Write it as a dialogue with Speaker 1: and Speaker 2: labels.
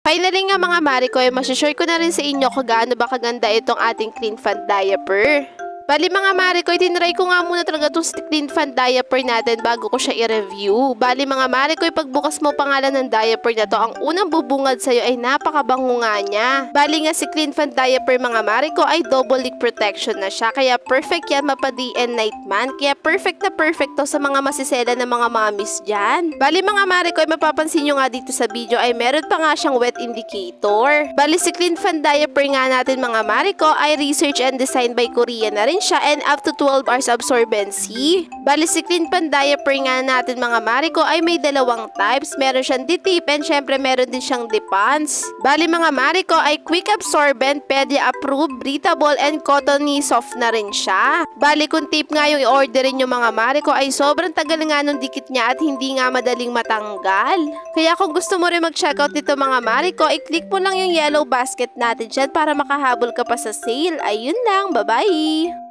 Speaker 1: Finally nga mga mare ko, ay masashare ko na rin sa inyo kung gaano ba kaganda itong ating Clean Fan diaper. Bali mga mare ko, tinry ko nga muna talaga itong Clean Fan diaper natin bago ko siya i-review. Bali mga mare ko, pagbukas mo pangalan ng diaper na to, ang unang bubungad sa'yo ay napakabango nga niya. Bali nga si Clean Fan diaper mga mare ko ay double leak protection na siya. Kaya perfect yan mapa-day and night man. Kaya perfect na perfect to sa mga masisela ng mga mommies dyan. Bali mga mare ko, ay mapapansin nyo nga dito sa video ay meron pa nga siyang wet indicator. Bali si Clean Fan diaper nga natin mga mare ko ay research and design by Korea na rin siya and up to 12 hours absorbency. Bali si Clean Fan diaper nga natin mga mare ko ay may dalawang types. Meron siyang D-tip and syempre meron din siyang D-pants. Bali mga mare ko ay quick absorbent, pedia approved, breathable and cottony soft na rin siya. Bali kung tip nga yung i-orderin yung mga mare ko ay sobrang tagal nga nung dikit niya at hindi nga madaling matanggal. Kaya kung gusto mo rin mag-checkout nito mga mare ko, i-click mo lang yung yellow basket natin dyan para makahabol ka pa sa sale. Ayun lang, bye-bye!